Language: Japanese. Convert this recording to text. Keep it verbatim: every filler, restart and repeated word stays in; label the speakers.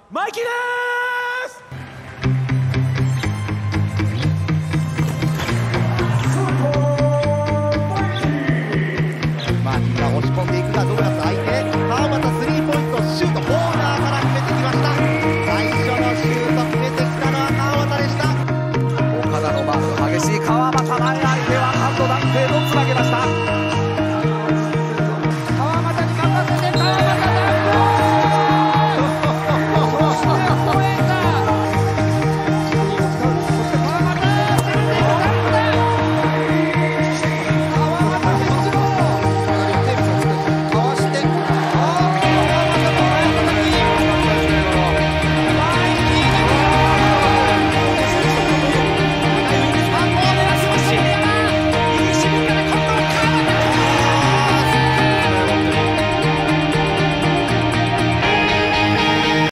Speaker 1: マイキーです。
Speaker 2: マーティンが押し込んでいくが、ドグラス相手